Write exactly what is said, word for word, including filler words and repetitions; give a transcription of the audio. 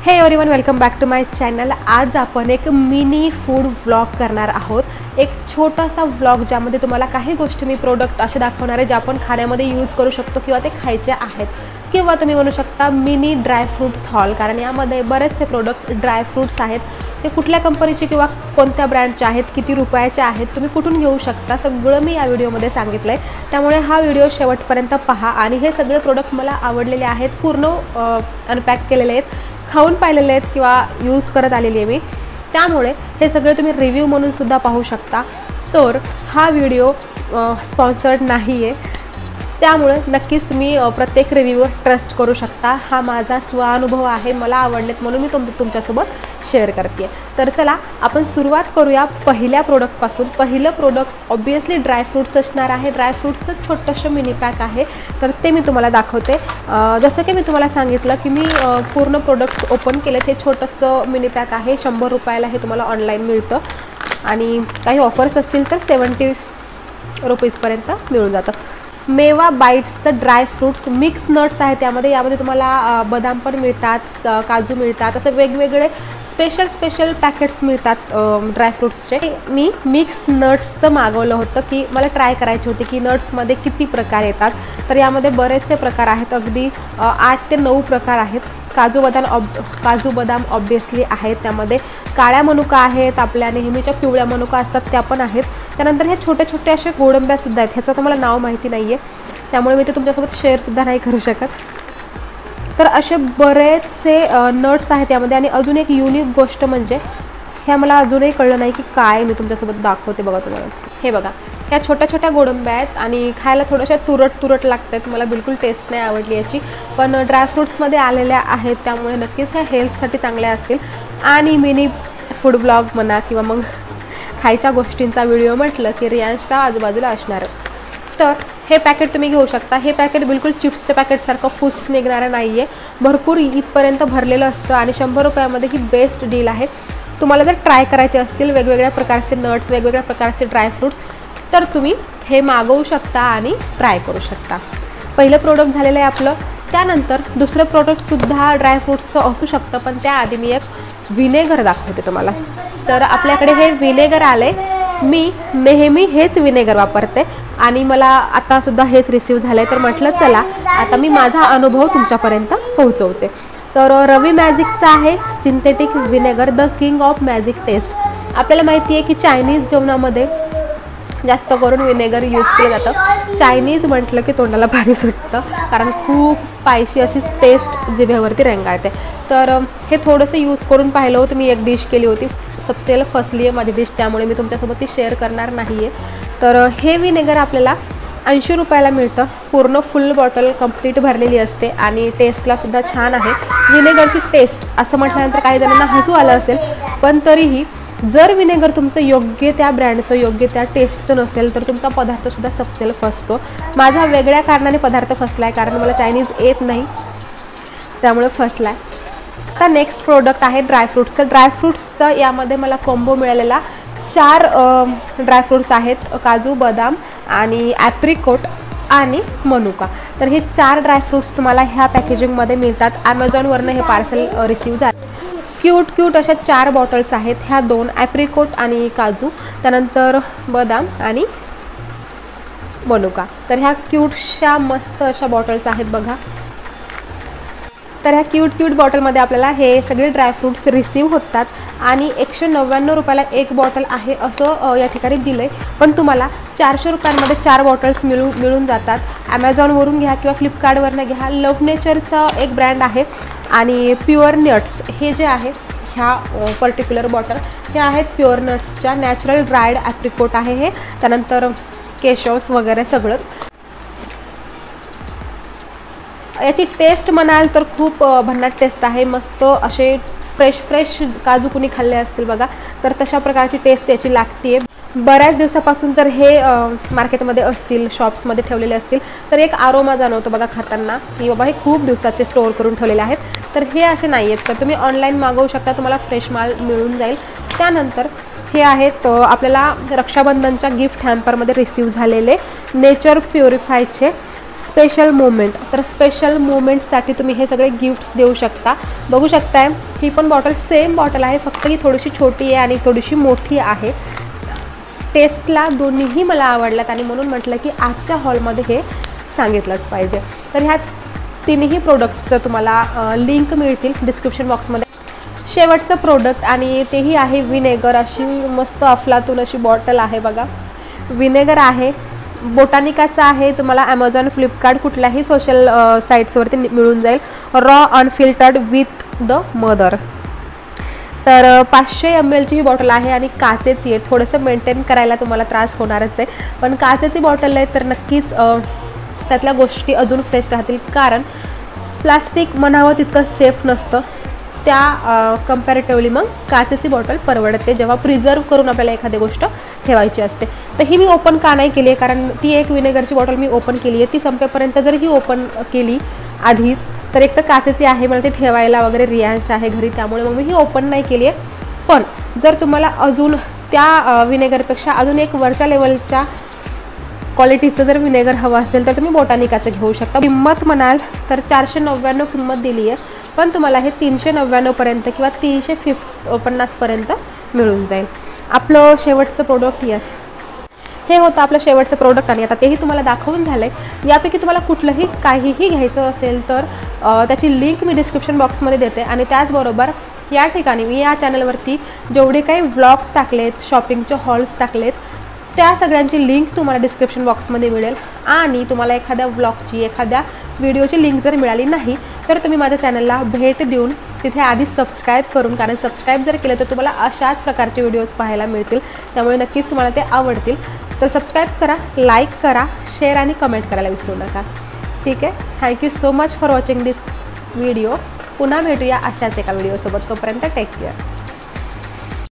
हे everyone, welcome back to my channel. आज आपण एक मिनी फूड व्लॉग करणार आहोत। एक छोटासा व्लॉग ज्यामध्ये तुम्हाला काही गोष्टी मी प्रोडक्ट असे दाखवणार आहे जे आपण खाण्यामध्ये यूज करू शकतो किंवा ते खायचे आहेत, किंवा तुम्ही म्हणू शकता मिनी ड्राय फ्रूट्स हॉल, कारण यामध्ये बरेचसे प्रोडक्ट ड्राय फ्रूट्स आहेत। ते कुठल्या कंपनीचे किंवा कोणत्या ब्रँडचे आहेत, किती रुपयाचे आहेत, तुम्ही कुठून घेऊ शकता, सगळं मी या व्हिडिओमध्ये सांगितलं आहे। त्यामुळे हा व्हिडिओ शेवटपर्यंत पहा। आणि हे सगळे प्रोडक्ट मला आवडलेले आहेत, पूर्ण अनपॅक केलेले आहेत, खाऊन पाहिलेले आहेत किंवा यूज करत आलेली आहे मी, त्यामुळे हे सगळे तुम्ही रिव्ह्यू म्हणून सुद्धा पाहू शकता। तर हा व्हिडिओ स्पॉन्सर्ड नाही आहे, त्यामुळे नक्कीच तुम्ही प्रत्येक रिव्ह्यूवर ट्रस्ट करू शकता। हा माझा स्वानुभव आहे, मला आवडलेत म्हणून मी तुम तुमच्यासोबत शेअर करते। तर चला आपण सुरुवात करूया पहिल्या प्रोडक्टपासून। पहिलं प्रोडक्ट ऑब्वियसली ड्राय फ्रूट्स असणार आहे। ड्राय फ्रूट्सचं छोटंसं मिनी पॅक आहे, तर ते मी तुम्हाला दाखवते। जसं की मी तुम्हाला सांगितलं की मी पूर्ण प्रोडक्ट्स ओपन केले। हे छोटंसं मिनी पॅक आहे, शंभर रुपयाला हे तुम्हाला ऑनलाईन मिळतं आणि काही ऑफर्स असतील तर सेवन्टी रुपीजपर्यंत मिळून जातं। मेवा बाईट्सचं ड्राय फ्रूट्स मिक्स नट्स आहे त्यामध्ये। यामध्ये तुम्हाला बदाम पण मिळतात, काजू मिळतात, असं वेगवेगळे स्पेशल स्पेशल पॅकेट्स मिळतात ड्रायफ्रूट्सचे। मी मिक्स नट्सचं मागवलं होतं की मला ट्राय करायचे होते की नट्समध्ये किती प्रकार येतात। तर यामध्ये बरेचसे प्रकार आहेत, अगदी आठ ते नऊ प्रकार आहेत। काजू बदाम ऑब काजू बदाम ऑब्वियसली आहेत, त्यामध्ये काळ्या मनुका आहेत, आपल्या नेहमीच्या पिवळ्या मनुका असतात त्या पण आहेत। त्यानंतर हे छोटे छोटे असे गोडंब्यासुद्धा आहेत, ह्याचं तुम्हाला नाव माहिती नाही आहे, त्यामुळे मी ते तुमच्यासोबत शेअरसुद्धा नाही करू शकत। तर असे बरेचसे नट्स आहेत यामध्ये। आणि अजून एक युनिक गोष्ट म्हणजे ह्या मला अजूनही कळलं नाही की काय, मी तुमच्यासोबत दाखवते बघा तुम्हाला। हे बघा, ह्या छोट्या छोट्या गोडंब्या आहेत आणि खायला थोड्याशा तुरट तुरट लागतात, मला बिलकुल टेस्ट नाही आवडली याची, पण ड्रायफ्रूट्समध्ये आलेल्या आहेत त्यामुळे नक्कीच ह्या हेल्थसाठी चांगल्या असतील। आणि मिनी फूड ब्लॉग म्हणा किंवा मग खायच्या गोष्टींचा व्हिडिओ म्हटलं की रियांशला आजूबाजूला असणारच। तर हे पॅकेट तुम्ही घेऊ शकता। हे पॅकेट बिलकुल चिप्सच्या पॅकेटसारखं फुस निघणारं नाही आहे, भरपूर इथपर्यंत भरलेलं असतं आणि शंभर रुपयामध्ये ही बेस्ट डील आहे। तुम्हाला जर ट्राय करायचे असतील वेगवेगळ्या प्रकारचे नट्स, वेगवेगळ्या प्रकारचे ड्रायफ्रूट्स, तर तुम्ही हे मागवू शकता आणि ट्राय करू शकता। पहिलं प्रोडक्ट झालेलं आहे आपलं। त्यानंतर दुसरं प्रोडक्टसुद्धा ड्रायफ्रूट्सचं असू शकतं, पण त्याआधी मी एक विनेगर दाखवते तुम्हाला। तर आपल्याकडे हे विनेगर आले, मी नेहमी हेच विनेगर वापरते आणि मला आतासुद्धा हेच रिसीव झालं आहे, तर म्हटलं चला आता मी माझा अनुभव तुमच्यापर्यंत पोहोचवते। तर रवी मॅजिकचा आहे synthetic vinegar, the king of magic taste. आपल्याला माहिती आहे की चायनीज जेवणामध्ये जास्त करून विनेगर यूज केलं जातं। चायनीज म्हटलं की तोंडाला भारी सुटतं, कारण खूप स्पायसी अशी टेस्ट जिभेवरती रेंगाळते। तर हे थोडंसं यूज करून पाहिलं होतं मी, एक डिश केली होती, सबसेल फसली आहे माझी डिश, त्यामुळे मी तुमच्यासोबत ती शेअर करणार नाही आहे। तर हे विनेगर आपल्याला ऐंशी रुपयाला मिळतं, पूर्ण फुल बॉटल कंप्लीट भरलेली असते आणि टेस्टलासुद्धा छान आहे विनेगरची टेस्ट। असं म्हटल्यानंतर काही जणांना हसू आलं असेल, पण तरीही जर विनेगर तुमचं योग्य त्या ब्रँडचं, योग्य त्या टेस्टचं नसेल तर तुमचा पदार्थसुद्धा सबसेल फसतो। माझा वेगळ्या कारणाने पदार्थ फसला आहे, कारण मला चायनीज येत नाही त्यामुळे फसला आहे। आता नेक्स्ट प्रोडक्ट आहे ड्रायफ्रूट्सचं। ड्रायफ्रूट्सचं यामध्ये मला कॉम्बो मिळालेला चार ड्रायफ्रूट्स आहेत, काजू, बदाम आणि ॲप्रिकोट आणि मनुका। तर हे चार ड्रायफ्रूट्स तुम्हाला ह्या पॅकेजिंगमध्ये मिळतात। ॲमेझॉनवरनं हे पार्सल रिसीव झालं। क्यूट क्यूट अशा चार बॉटल्स आहेत, ह्या दोन ॲप्रिकोट आणि काजू, त्यानंतर बदाम आणि मनुका। तर ह्या क्यूटशा मस्त अशा बॉटल्स आहेत बघा। तर ह्या क्यूट क्यूट बॉटलमध्ये आपल्याला हे सगळे ड्रायफ्रूट्स रिसीव होतात आणि एकशे नव्याण्णव रुपयाला एक बॉटल आहे असं या ठिकाणी दिलं आहे, पण तुम्हाला चारशे रुपयांमध्ये चार बॉटल्स मिळू मिळून जातात। ॲमेझॉनवरून घ्या किंवा फ्लिपकार्टवरनं घ्या। लव्ह नेचरचा एक ब्रँड आहे आणि प्युअर नट्स हे जे आहे, ह्या पर्टिक्युलर बॉटल हे आहेत प्युअर नट्सच्या, नॅचरल ड्रायड ॲप्रिकोट आहे हे, त्यानंतर केशोस वगैरे सगळंच। याची टेस्ट म्हणाल तर खूप भन्नाट टेस्ट आहे, मस्त असे फ्रेश फ्रेश काजू कुणी खाल्ले असतील बघा, तर तशा प्रकारची टेस्ट याची लागते। बऱ्याच दिवसापासून जर हे मार्केटमध्ये असतील, शॉप्समध्ये ठेवलेले असतील, तर एक आरोमा जाणवतो बघा खाताना की बाबा हे खूप दिवसाचे स्टोअर करून ठेवलेले आहेत। तर हे असे नाही आहेत, तर तुम्ही ऑनलाईन मागवू शकता, तुम्हाला फ्रेश माल मिळून जाईल। त्यानंतर हे आहेत आपल्याला रक्षाबंधनच्या गिफ्ट हॅम्परमध्ये रिसीव झालेले नेचर प्युरिफायचे स्पेशल मोमेंट, तर स्पेशल मोमेंटसाठी तुम्ही हे सगळे गिफ्ट्स देऊ शकता. बघू शकताय ही पण बॉटल सेम बॉटल आहे, फक्त ही थोडीशी छोटी आहे आणि थोडीशी मोठी आहे. टेस्टला दोन्हीही मला आवडल्यात आणि म्हणून म्हटलं की आजच्या हॉलमध्ये हे सांगितलंच पाहिजे. तर ह्या तिन्ही प्रोडक्ट्सचं तुम्हाला लिंक मिळतील डिस्क्रिप्शन बॉक्समध्ये. शेवटचं प्रोडक्ट आणि तेही आहे विनेगर. अशी मस्त अफलातून अशी बॉटल आहे बघा. विनेगर आहे, बोटानिकाचा आहे. तुम्हाला ॲमेझॉन, फ्लिपकार्ट कुठल्याही सोशल साईट्सवरती मिळून जाईल. Raw unfiltered with the mother. तर पाचशे एम एलची ही बॉटल आहे आणि काचेची आहे. थोडंसं मेंटेन करायला तुम्हाला त्रास होणारच आहे, पण काचेची बॉटल आहे तर नक्कीच त्यातल्या गोष्टी अजून फ्रेश राहतील. कारण प्लास्टिक म्हणावं तितकं सेफ नसतं, त्या कम्पॅरेटिव्हली मग काचेची बॉटल परवडते जेव्हा प्रिझर्व करून आपल्याला एखादी गोष्ट ठेवायची असते. तर ही मी ओपन का नाही केली आहे, कारण ती एक विनेगरची बॉटल मी ओपन केली आहे. ती संपेपर्यंत जर ही ओपन केली आधीच तर एक तर काचेची आहे, मला ती ठेवायला वगैरे रियांश आहे घरी, त्यामुळे मग मी ही ओपन नाही केली आहे. पण जर तुम्हाला अजून त्या विनेगरपेक्षा अजून एक वरच्या लेवलच्या क्वालिटीचं जर विनेगर हवं असेल तर तुम्ही बोटानिकाचं घेऊ शकता. किंमत म्हणाल तर चारशे नव्याण्णव किंमत दिली आहे, पण तुम्हाला हे तीनशे नव्याण्णवपर्यंत किंवा तीनशे फिफ पन्नासपर्यंत मिळून जाईल. आपलं शेवटचं प्रोडक्ट यस हे होतं आपलं शेवटचं प्रोडक्ट आणि आता तेही तुम्हाला दाखवून झालं आहे. यापैकी तुम्हाला कुठलंही काहीही घ्यायचं असेल तर त्याची लिंक मी डिस्क्रिप्शन बॉक्समध्ये देते. आणि त्याचबरोबर या ठिकाणी मी या चॅनलवरती जेवढे काही व्लॉग्स टाकलेत, शॉपिंगचे हॉल्स टाकलेत, त्या सगळ्यांची लिंक तुम्हाला डिस्क्रिप्शन बॉक्समध्ये मिळेल. आणि तुम्हाला एखाद्या व्लॉगची, एखाद्या व्हिडिओची लिंक जर मिळाली नाही तर तुम्ही माझ्या चॅनलला भेट देऊन तिथे आधीच सबस्क्राईब करून, कारण सबस्क्राईब जर केलं तर तुम्हाला अशाच प्रकारचे व्हिडिओज पाहायला मिळतील, त्यामुळे नक्कीच तुम्हाला ते आवडतील. तर सबस्क्राईब करा, लाईक करा, शेअर आणि कमेंट करायला विसरू नका. ठीक आहे, thank you so much for watching this video. पुन्हा भेटूया अशाच एका व्हिडिओसोबत. तोपर्यंत टेक केअर.